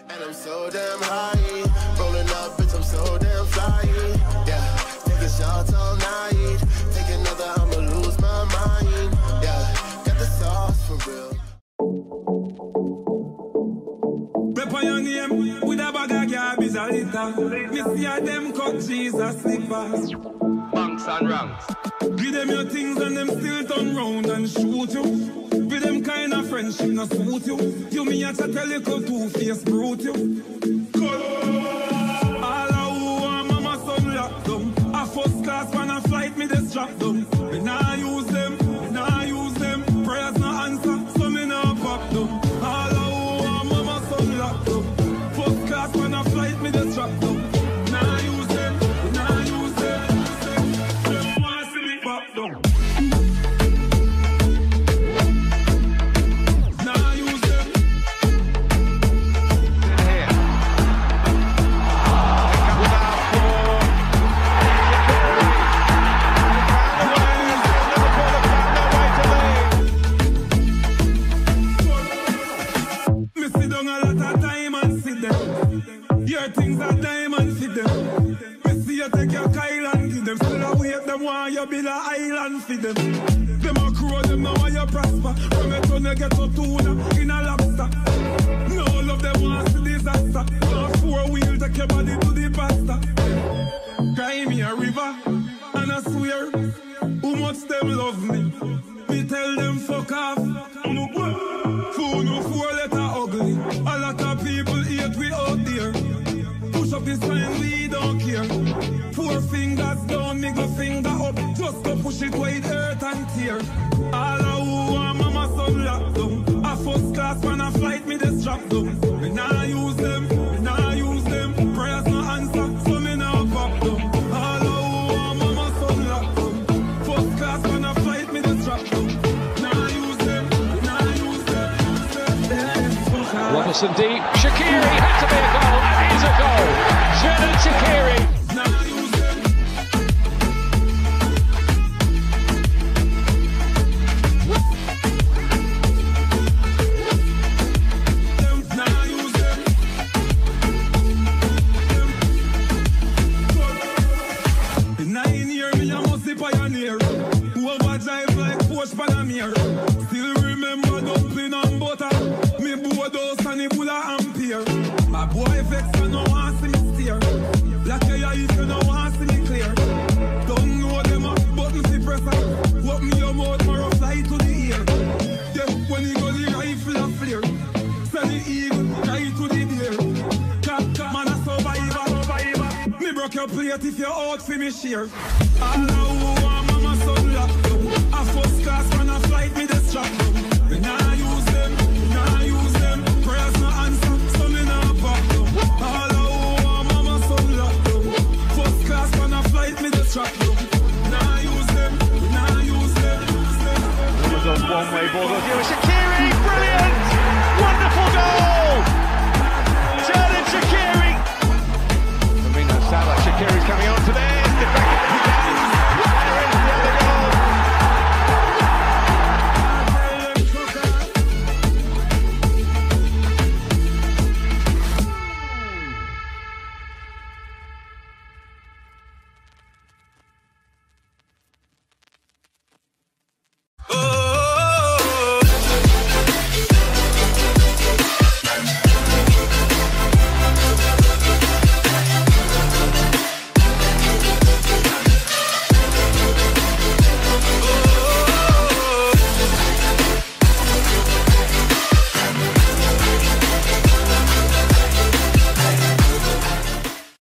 And I'm so damn high, rolling up, bitch, I'm so damn fly. Yeah, taking shots all night, take another, I'ma lose my mind. Yeah, got the sauce for real. Rep on your name with a bag of garbage a litter. Me see a them cut Jesus slippers. Banks and ranks. Give them your things and them still turn round and shoot you. With them kind of friendship not suit you. You me a chat a little two-faced brute you. All of who want mama son locked down. A first class when a flight me just strap down. Me nah use them, me nah use them. Prayers no answer, so me nah pop down. All of who want mama son locked down. First class when a flight me just strap down. Nah use them, me nah use them. Them want see me pop down. Things are diamond for them. Me see you take your Kyle and give them. Still awake them want you build a island for them. Them a crow them now want you prosper. From a ton you get to tuna in a lobster. No love them want to disaster. Want 4-wheel take your body to the pasta. Cry me a river and I swear who much them love me. Me tell them fuck off. Fool no 4-letter ugly. A lot of people hate we out there. Push up this sign, we don't care. 4 fingers down, middle finger up. Just to push it where it hurt and tear. All of who want mama son locked down. A first class when a flight me just strap down. Me nah use them, me nah use them. Prayers no answer, so me nah pop down. All of who want mama son locked down. First class when a flight me just strap down. Nah use them, me nah use them. Robertson deep, Shaqiri had to be a goal, and it is a goal. Xherdan Shaqiri. In 9 years, me a must be pioneer. Who overdrive like Porsche Panamera. Still remember dumpling and butter. Me board house and the Bulla Ampere. My boy vex and no want see me steer. Black hair if you no want see me clear. Don't know them up, button see pressure. Open your mouth, more fly to the ear. Yeah, when you go the rifle a flare. Send the eagle, right to the deer. Cat, man a survivor. Me broke your plate if you're out for me share. All of who want mama son locked down. A first class when a flight me just strap down.